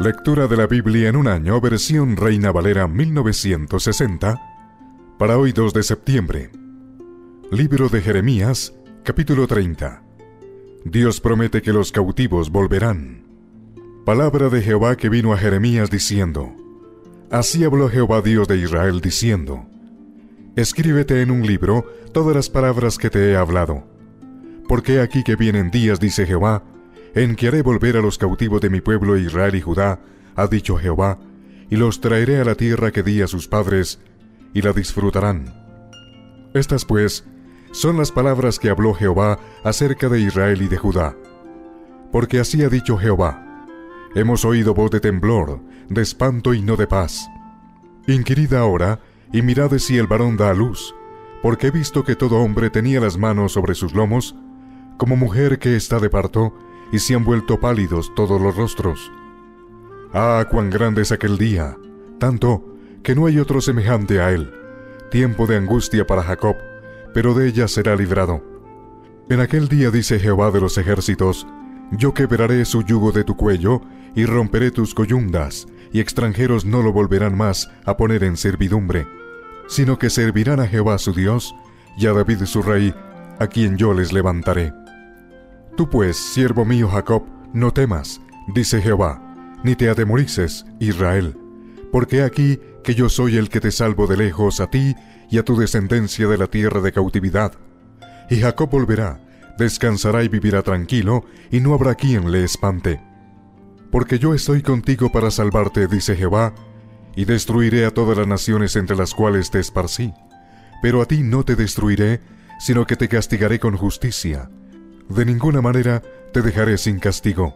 Lectura de la Biblia en un año, versión Reina Valera 1960, para hoy 2 de septiembre. Libro de Jeremías, capítulo 30. Dios promete que los cautivos volverán. Palabra de Jehová que vino a Jeremías diciendo: Así habló Jehová Dios de Israel diciendo: Escríbete en un libro todas las palabras que te he hablado. Porque aquí que vienen días, dice Jehová, en que haré volver a los cautivos de mi pueblo Israel y Judá, ha dicho Jehová, y los traeré a la tierra que di a sus padres, y la disfrutarán. Estas pues son las palabras que habló Jehová acerca de Israel y de Judá. Porque así ha dicho Jehová: hemos oído voz de temblor, de espanto y no de paz. Inquirid ahora, y mirad si el varón da a luz, porque he visto que todo hombre tenía las manos sobre sus lomos, como mujer que está de parto, y se han vuelto pálidos todos los rostros. Ah, cuán grande es aquel día, tanto que no hay otro semejante a él, tiempo de angustia para Jacob, pero de ella será librado. En aquel día, dice Jehová de los ejércitos, yo quebraré su yugo de tu cuello, y romperé tus coyundas, y extranjeros no lo volverán más a poner en servidumbre, sino que servirán a Jehová su Dios, y a David su rey, a quien yo les levantaré. Tú pues, siervo mío Jacob, no temas, dice Jehová, ni te atemorices, Israel, porque aquí que yo soy el que te salvo de lejos a ti y a tu descendencia de la tierra de cautividad. Y Jacob volverá, descansará y vivirá tranquilo, y no habrá quien le espante. Porque yo estoy contigo para salvarte, dice Jehová, y destruiré a todas las naciones entre las cuales te esparcí. Pero a ti no te destruiré, sino que te castigaré con justicia. De ninguna manera te dejaré sin castigo.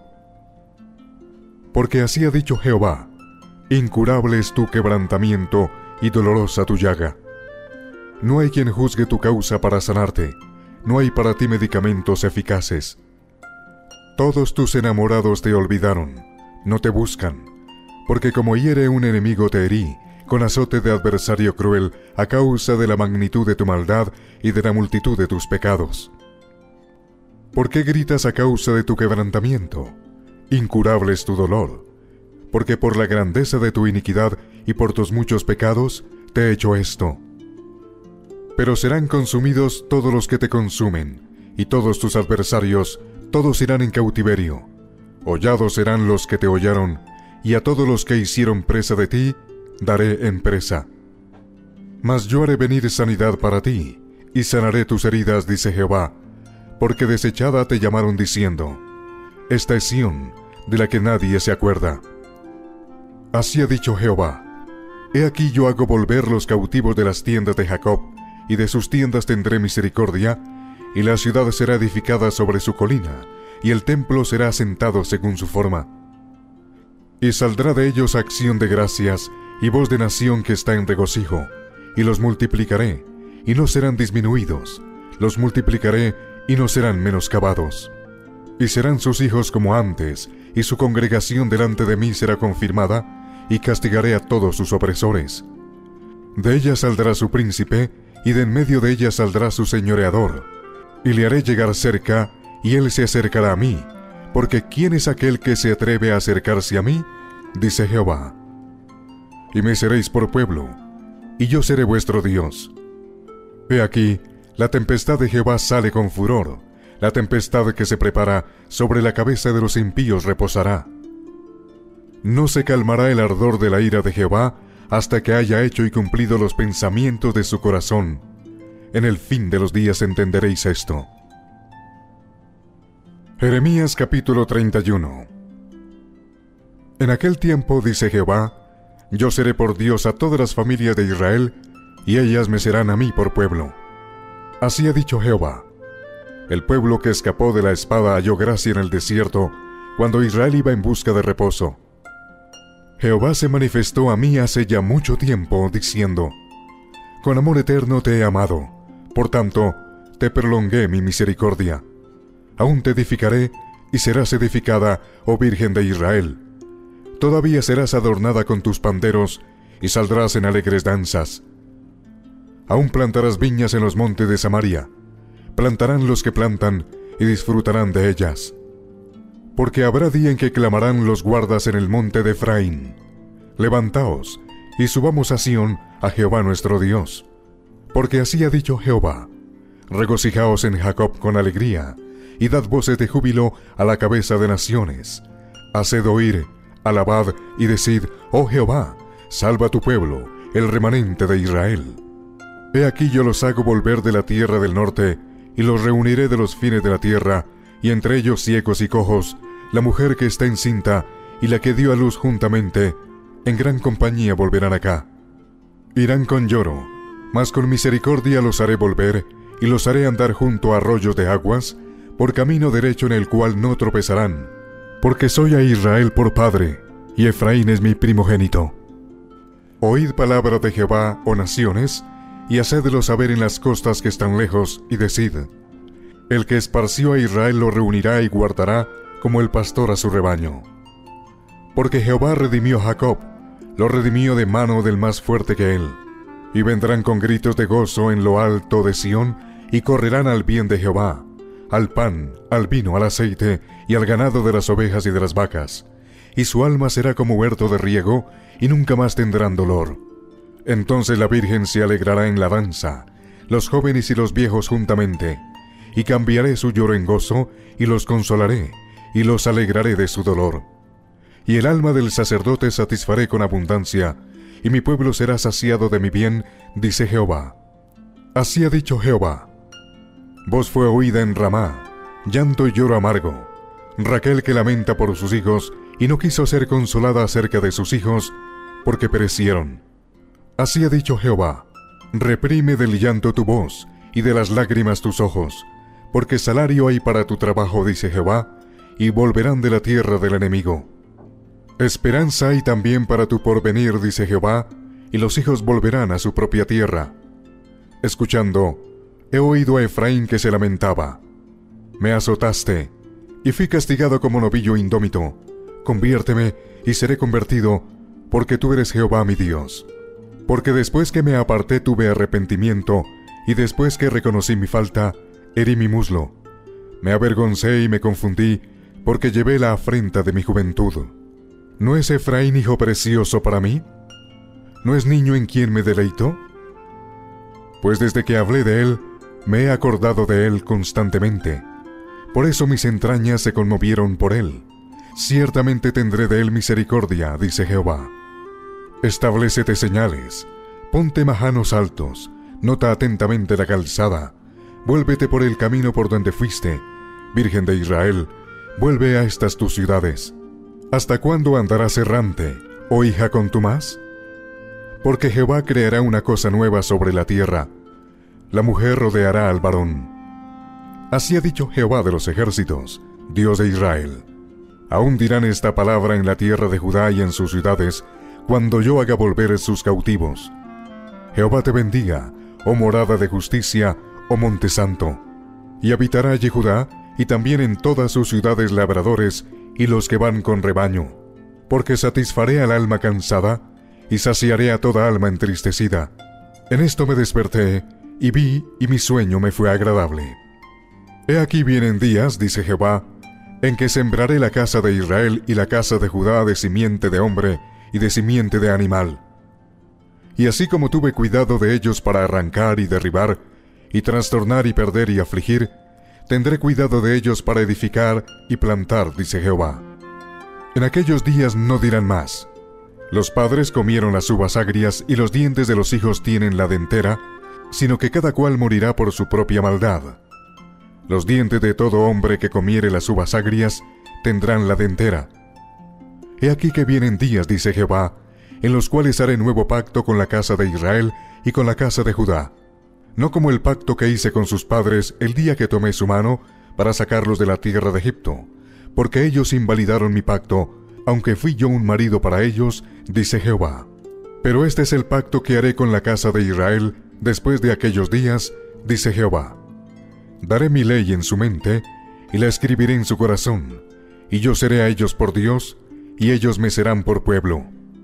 Porque así ha dicho Jehová: incurable es tu quebrantamiento y dolorosa tu llaga. No hay quien juzgue tu causa para sanarte, no hay para ti medicamentos eficaces. Todos tus enamorados te olvidaron, no te buscan, porque como hiere un enemigo te herí, con azote de adversario cruel, a causa de la magnitud de tu maldad y de la multitud de tus pecados. ¿Por qué gritas a causa de tu quebrantamiento? Incurable es tu dolor, porque por la grandeza de tu iniquidad y por tus muchos pecados te he hecho esto. Pero serán consumidos todos los que te consumen, y todos tus adversarios, todos irán en cautiverio. Hollados serán los que te hollaron, y a todos los que hicieron presa de ti, daré en presa. Mas yo haré venir sanidad para ti, y sanaré tus heridas, dice Jehová, porque desechada te llamaron diciendo: esta es Sión, de la que nadie se acuerda. Así ha dicho Jehová: he aquí yo hago volver los cautivos de las tiendas de Jacob, y de sus tiendas tendré misericordia, y la ciudad será edificada sobre su colina, y el templo será asentado según su forma. Y saldrá de ellos acción de gracias, y voz de nación que está en regocijo, y los multiplicaré, y no serán disminuidos, los multiplicaré, y no serán menoscabados. Y serán sus hijos como antes, y su congregación delante de mí será confirmada, y castigaré a todos sus opresores. De ella saldrá su príncipe, y de en medio de ella saldrá su señoreador. Y le haré llegar cerca, y él se acercará a mí, porque ¿quién es aquel que se atreve a acercarse a mí? Dice Jehová. Y me seréis por pueblo, y yo seré vuestro Dios. He aquí, la tempestad de Jehová sale con furor, la tempestad que se prepara sobre la cabeza de los impíos reposará. No se calmará el ardor de la ira de Jehová hasta que haya hecho y cumplido los pensamientos de su corazón. En el fin de los días entenderéis esto. Jeremías capítulo 31. En aquel tiempo, dice Jehová, yo seré por Dios a todas las familias de Israel, y ellas me serán a mí por pueblo. Así ha dicho Jehová: el pueblo que escapó de la espada halló gracia en el desierto, cuando Israel iba en busca de reposo. Jehová se manifestó a mí hace ya mucho tiempo, diciendo: con amor eterno te he amado, por tanto, te prolongué mi misericordia. Aún te edificaré, y serás edificada, oh Virgen de Israel. Todavía serás adornada con tus panderos, y saldrás en alegres danzas. Aún plantarás viñas en los montes de Samaria. Plantarán los que plantan, y disfrutarán de ellas. Porque habrá día en que clamarán los guardas en el monte de Efraín: levantaos, y subamos a Sión, a Jehová nuestro Dios. Porque así ha dicho Jehová: regocijaos en Jacob con alegría, y dad voces de júbilo a la cabeza de naciones. Haced oír, alabad y decid: oh Jehová, salva a tu pueblo, el remanente de Israel. He aquí yo los hago volver de la tierra del norte, y los reuniré de los fines de la tierra, y entre ellos ciegos y cojos, la mujer que está encinta, y la que dio a luz juntamente, en gran compañía volverán acá. Irán con lloro, mas con misericordia los haré volver, y los haré andar junto a arroyos de aguas, por camino derecho en el cual no tropezarán. Porque soy a Israel por padre, y Efraín es mi primogénito. Oíd palabra de Jehová, oh naciones, y hacedlo saber en las costas que están lejos, y decid: el que esparció a Israel lo reunirá y guardará como el pastor a su rebaño. Porque Jehová redimió a Jacob, lo redimió de mano del más fuerte que él. Y vendrán con gritos de gozo en lo alto de Sión, y correrán al bien de Jehová, al pan, al vino, al aceite, y al ganado de las ovejas y de las vacas. Y su alma será como huerto de riego, y nunca más tendrán dolor. Entonces la Virgen se alegrará en la danza, los jóvenes y los viejos juntamente. Y cambiaré su lloro en gozo, y los consolaré, y los alegraré de su dolor. Y el alma del sacerdote satisfaré con abundancia, y mi pueblo será saciado de mi bien, dice Jehová. Así ha dicho Jehová. Voz fue oída en Ramá, llanto y lloro amargo. Raquel que lamenta por sus hijos, y no quiso ser consolada acerca de sus hijos, porque perecieron. Así ha dicho Jehová: reprime del llanto tu voz, y de las lágrimas tus ojos, porque salario hay para tu trabajo, dice Jehová, y volverán de la tierra del enemigo. Esperanza hay también para tu porvenir, dice Jehová, y los hijos volverán a su propia tierra. Escuchando, he oído a Efraín que se lamentaba: me azotaste, y fui castigado como novillo indómito. Conviérteme, y seré convertido, porque tú eres Jehová mi Dios. Porque después que me aparté tuve arrepentimiento, y después que reconocí mi falta, herí mi muslo. Me avergoncé y me confundí, porque llevé la afrenta de mi juventud. ¿No es Efraín hijo precioso para mí? ¿No es niño en quien me deleito? Pues desde que hablé de él, me he acordado de él constantemente. Por eso mis entrañas se conmovieron por él. Ciertamente tendré de él misericordia, dice Jehová. Establécete señales, ponte majanos altos, nota atentamente la calzada, vuélvete por el camino por donde fuiste, Virgen de Israel, vuelve a estas tus ciudades. ¿Hasta cuándo andarás errante, oh hija contumaz? Porque Jehová creará una cosa nueva sobre la tierra, la mujer rodeará al varón. Así ha dicho Jehová de los ejércitos, Dios de Israel. Aún dirán esta palabra en la tierra de Judá y en sus ciudades, cuando yo haga volver sus cautivos. Jehová te bendiga, oh morada de justicia, oh monte santo. Y habitará allí Judá, y también en todas sus ciudades labradores, y los que van con rebaño. Porque satisfaré al alma cansada, y saciaré a toda alma entristecida. En esto me desperté, y vi, y mi sueño me fue agradable. He aquí vienen días, dice Jehová, en que sembraré la casa de Israel y la casa de Judá de simiente de hombre y de simiente de animal. Y así como tuve cuidado de ellos para arrancar y derribar, y trastornar y perder y afligir, tendré cuidado de ellos para edificar y plantar, dice Jehová. En aquellos días no dirán más: los padres comieron las uvas agrias y los dientes de los hijos tienen la dentera, sino que cada cual morirá por su propia maldad. Los dientes de todo hombre que comiere las uvas agrias tendrán la dentera. He aquí que vienen días, dice Jehová, en los cuales haré nuevo pacto con la casa de Israel y con la casa de Judá, no como el pacto que hice con sus padres el día que tomé su mano para sacarlos de la tierra de Egipto, porque ellos invalidaron mi pacto, aunque fui yo un marido para ellos, dice Jehová. Pero este es el pacto que haré con la casa de Israel después de aquellos días, dice Jehová. Daré mi ley en su mente, y la escribiré en su corazón, y yo seré a ellos por Dios, y ellos me serán por pueblo.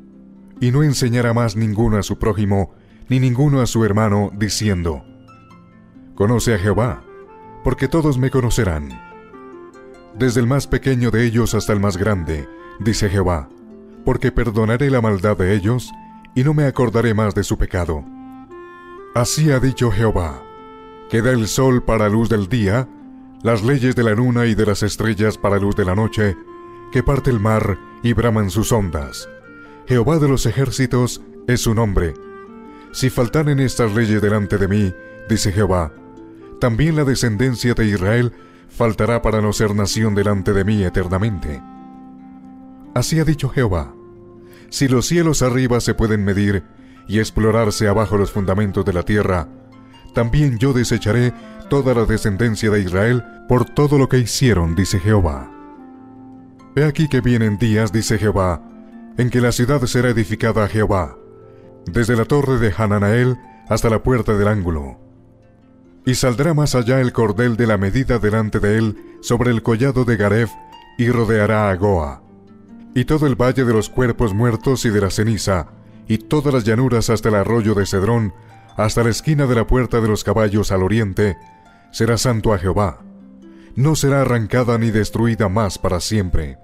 Y no enseñará más ninguno a su prójimo, ni ninguno a su hermano, diciendo: conoce a Jehová, porque todos me conocerán. desde el más pequeño de ellos hasta el más grande, dice Jehová, porque perdonaré la maldad de ellos, y no me acordaré más de su pecado. Así ha dicho Jehová, que da el sol para luz del día, las leyes de la luna y de las estrellas para luz de la noche, que parte el mar y braman sus ondas. Jehová de los ejércitos es su nombre. Si faltaren estas leyes delante de mí, dice Jehová, también la descendencia de Israel faltará para no ser nación delante de mí eternamente. Así ha dicho Jehová, si los cielos arriba se pueden medir y explorarse abajo los fundamentos de la tierra, también yo desecharé toda la descendencia de Israel por todo lo que hicieron, dice Jehová. He aquí que vienen días, dice Jehová, en que la ciudad será edificada a Jehová, desde la torre de Hananael hasta la puerta del ángulo. Y saldrá más allá el cordel de la medida delante de él sobre el collado de Garef, y rodeará a Goa. Y todo el valle de los cuerpos muertos y de la ceniza, y todas las llanuras hasta el arroyo de Cedrón, hasta la esquina de la puerta de los caballos al oriente, será santo a Jehová. No será arrancada ni destruida más para siempre.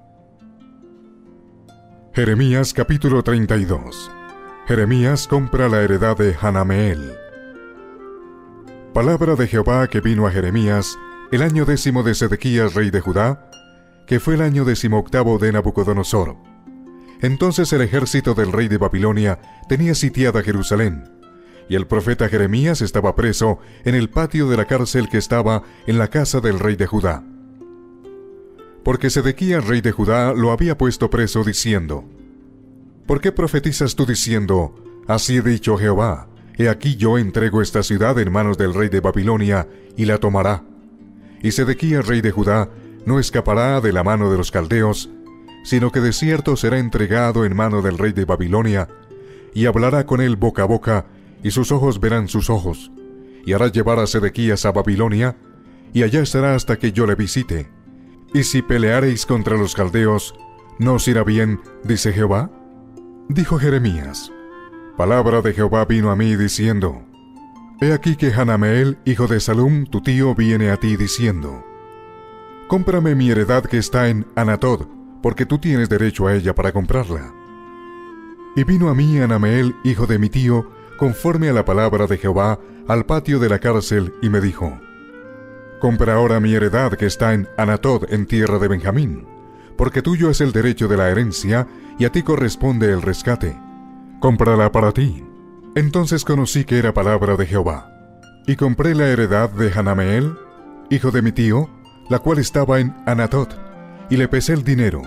Jeremías capítulo 32. Jeremías compra la heredad de Hanameel. Palabra de Jehová que vino a Jeremías el año 10 de Sedequías rey de Judá, que fue el año 18 de Nabucodonosor. Entonces el ejército del rey de Babilonia tenía sitiada Jerusalén, y el profeta Jeremías estaba preso en el patio de la cárcel que estaba en la casa del rey de Judá. Porque Sedequías rey de Judá lo había puesto preso diciendo: ¿Por qué profetizas tú diciendo, así ha dicho Jehová, he aquí yo entrego esta ciudad en manos del rey de Babilonia, y la tomará? Y Sedequías rey de Judá no escapará de la mano de los caldeos, sino que de cierto será entregado en mano del rey de Babilonia, y hablará con él boca a boca, y sus ojos verán sus ojos, y hará llevar a Sedequías a Babilonia, y allá estará hasta que yo le visite. Y si peleareis contra los caldeos, ¿no os irá bien, dice Jehová? Dijo Jeremías: palabra de Jehová vino a mí diciendo: He aquí que Hanameel, hijo de Salum, tu tío, viene a ti diciendo: Cómprame mi heredad que está en Anatod, porque tú tienes derecho a ella para comprarla. Y vino a mí Hanameel, hijo de mi tío, conforme a la palabra de Jehová, al patio de la cárcel, y me dijo: Compra ahora mi heredad que está en Anatod, en tierra de Benjamín, porque tuyo es el derecho de la herencia, y a ti corresponde el rescate. Cómprala para ti. Entonces conocí que era palabra de Jehová. Y compré la heredad de Hanameel, hijo de mi tío, la cual estaba en Anatod, y le pesé el dinero,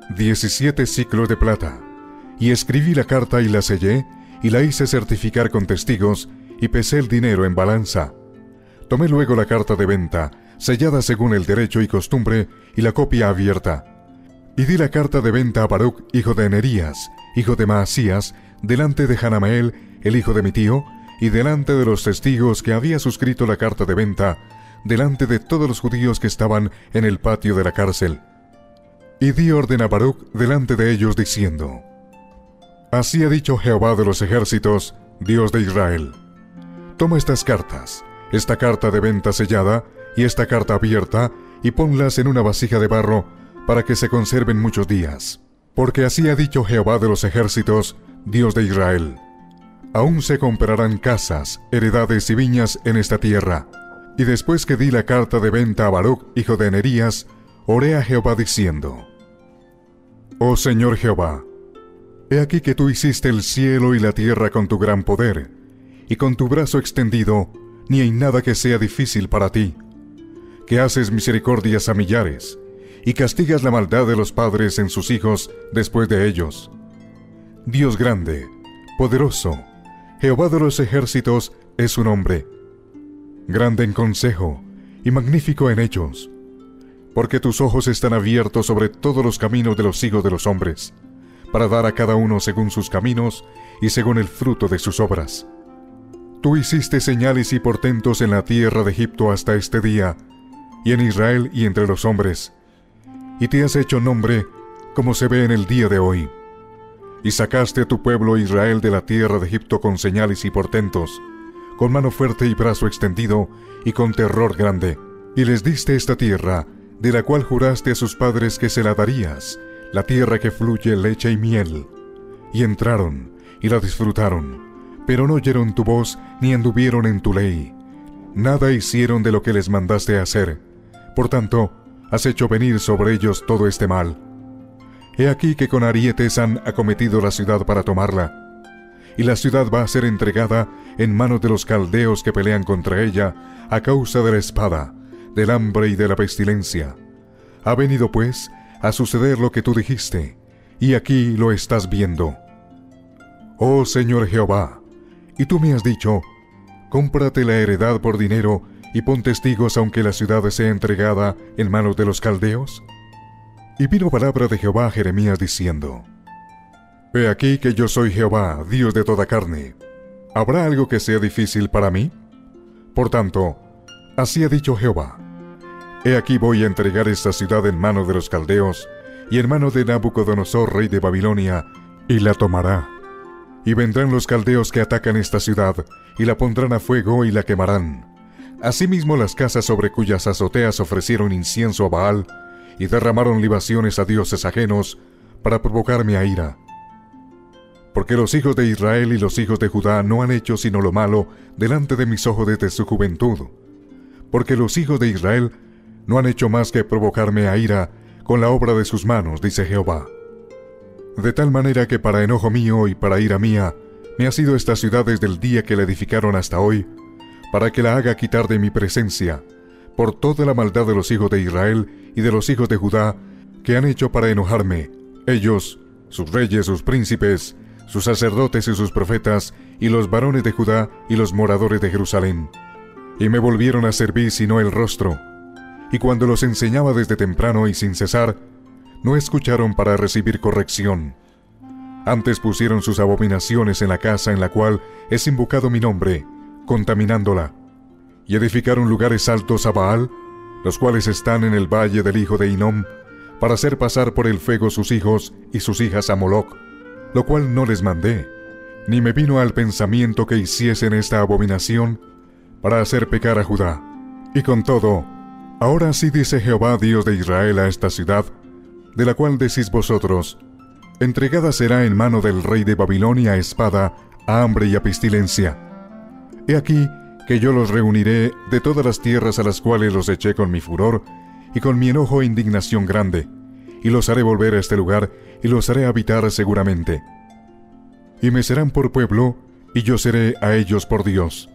17 siclos de plata. Y escribí la carta y la sellé, y la hice certificar con testigos, y pesé el dinero en balanza. Tomé luego la carta de venta, sellada según el derecho y costumbre, y la copia abierta. Y di la carta de venta a Baruc, hijo de Nerías, hijo de Maasías, delante de Hanameel, el hijo de mi tío, y delante de los testigos que había suscrito la carta de venta, delante de todos los judíos que estaban en el patio de la cárcel. Y di orden a Baruc delante de ellos diciendo: Así ha dicho Jehová de los ejércitos, Dios de Israel: Toma estas cartas, esta carta de venta sellada y esta carta abierta, y ponlas en una vasija de barro, para que se conserven muchos días. Porque así ha dicho Jehová de los ejércitos, Dios de Israel: Aún se comprarán casas, heredades y viñas en esta tierra. Y después que di la carta de venta a Baruc, hijo de Nerías, oré a Jehová diciendo: Oh Señor Jehová, he aquí que tú hiciste el cielo y la tierra con tu gran poder, y con tu brazo extendido, ni hay nada que sea difícil para ti, que haces misericordias a millares, y castigas la maldad de los padres en sus hijos después de ellos. Dios grande, poderoso, Jehová de los ejércitos es su nombre. Grande en consejo y magnífico en hechos, porque tus ojos están abiertos sobre todos los caminos de los hijos de los hombres, para dar a cada uno según sus caminos y según el fruto de sus obras. Tú hiciste señales y portentos en la tierra de Egipto hasta este día, y en Israel y entre los hombres, y te has hecho nombre como se ve en el día de hoy. Y sacaste a tu pueblo Israel de la tierra de Egipto con señales y portentos, con mano fuerte y brazo extendido, y con terror grande, y les diste esta tierra, de la cual juraste a sus padres que se la darías, la tierra que fluye leche y miel. Y entraron, y la disfrutaron, pero no oyeron tu voz, ni anduvieron en tu ley. Nada hicieron de lo que les mandaste hacer. Por tanto, has hecho venir sobre ellos todo este mal. He aquí que con arietes han acometido la ciudad para tomarla, y la ciudad va a ser entregada en manos de los caldeos que pelean contra ella a causa de la espada, del hambre y de la pestilencia. Ha venido pues a suceder lo que tú dijiste, y aquí lo estás viendo. Oh Señor Jehová, y tú me has dicho, cómprate la heredad por dinero y pon testigos aunque la ciudad sea entregada en manos de los caldeos. Y vino palabra de Jehová a Jeremías diciendo: He aquí que yo soy Jehová, Dios de toda carne. ¿Habrá algo que sea difícil para mí? Por tanto, así ha dicho Jehová: He aquí voy a entregar esta ciudad en manos de los caldeos y en manos de Nabucodonosor, rey de Babilonia, y la tomará. Y vendrán los caldeos que atacan esta ciudad, y la pondrán a fuego y la quemarán. Asimismo las casas sobre cuyas azoteas ofrecieron incienso a Baal, y derramaron libaciones a dioses ajenos, para provocarme a ira. Porque los hijos de Israel y los hijos de Judá no han hecho sino lo malo delante de mis ojos desde su juventud. Porque los hijos de Israel no han hecho más que provocarme a ira con la obra de sus manos, dice Jehová. De tal manera que para enojo mío y para ira mía, me ha sido esta ciudad desde el día que la edificaron hasta hoy, para que la haga quitar de mi presencia, por toda la maldad de los hijos de Israel y de los hijos de Judá, que han hecho para enojarme, ellos, sus reyes, sus príncipes, sus sacerdotes y sus profetas, y los varones de Judá y los moradores de Jerusalén. Y me volvieron a servir sino el rostro, y cuando los enseñaba desde temprano y sin cesar, no escucharon para recibir corrección. Antes pusieron sus abominaciones en la casa en la cual es invocado mi nombre, contaminándola, y edificaron lugares altos a Baal, los cuales están en el valle del hijo de Hinnom, para hacer pasar por el fuego sus hijos y sus hijas a Moloc, lo cual no les mandé, ni me vino al pensamiento que hiciesen esta abominación para hacer pecar a Judá. Y con todo, ahora sí dice Jehová Dios de Israel a esta ciudad, de la cual decís vosotros, entregada será en mano del rey de Babilonia a espada, a hambre y a pestilencia. He aquí que yo los reuniré de todas las tierras a las cuales los eché con mi furor, y con mi enojo e indignación grande, y los haré volver a este lugar, y los haré habitar seguramente. Y me serán por pueblo, y yo seré a ellos por Dios.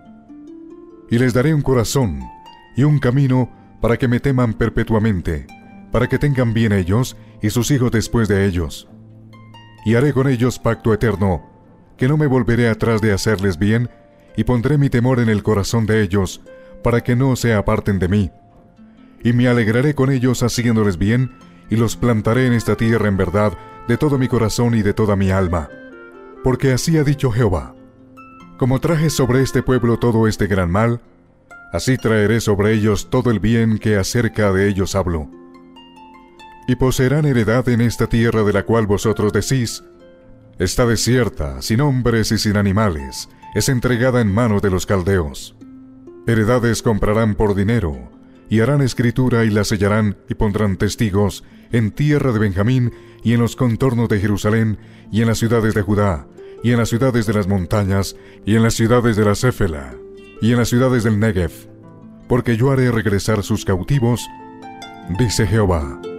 Y les daré un corazón, y un camino, para que me teman perpetuamente, para que tengan bien ellos, y sus hijos después de ellos. Y haré con ellos pacto eterno, que no me volveré atrás de hacerles bien, y pondré mi temor en el corazón de ellos, para que no se aparten de mí. Y me alegraré con ellos haciéndoles bien, y los plantaré en esta tierra en verdad, de todo mi corazón y de toda mi alma. Porque así ha dicho Jehová: como traje sobre este pueblo todo este gran mal, así traeré sobre ellos todo el bien que acerca de ellos hablo. Y poseerán heredad en esta tierra de la cual vosotros decís: está desierta, sin hombres y sin animales, es entregada en manos de los caldeos. Heredades comprarán por dinero, y harán escritura y la sellarán y pondrán testigos en tierra de Benjamín y en los contornos de Jerusalén y en las ciudades de Judá y en las ciudades de las montañas y en las ciudades de la Céfela y en las ciudades del Negev, porque yo haré regresar sus cautivos, dice Jehová.